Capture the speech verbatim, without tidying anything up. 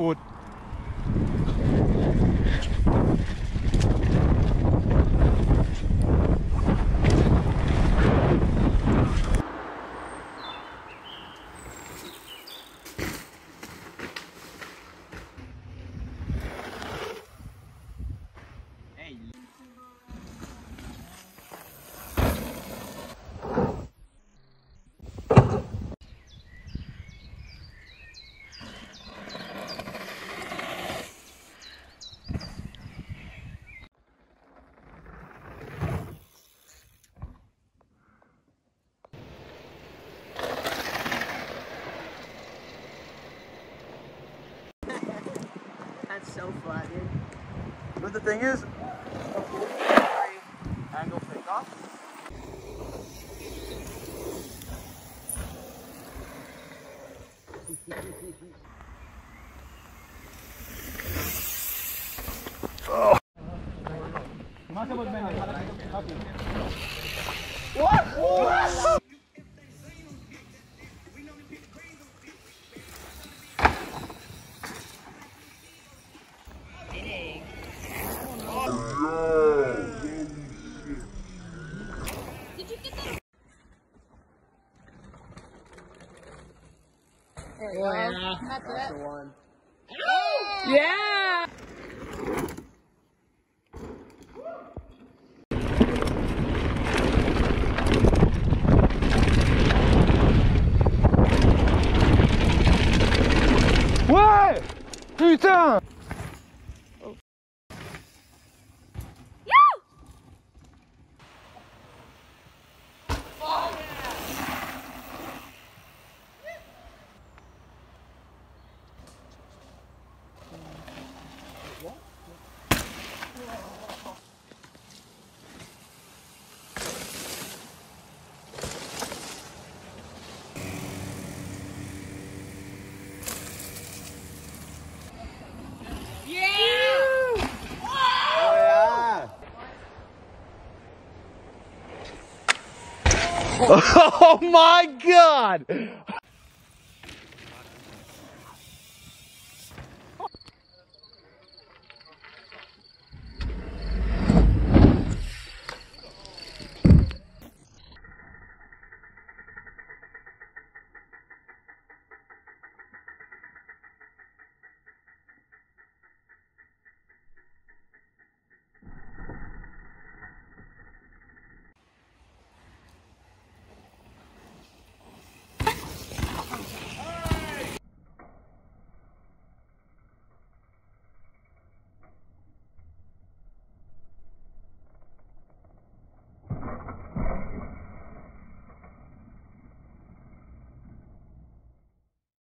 อุด That's so flat, dude. But the thing is, angle takeoff. Oh. What? What? Did you get that? There we go. Yeah. That's, That's it. The one. Yeah! Yeah! Ouais! Putain! Oh my God!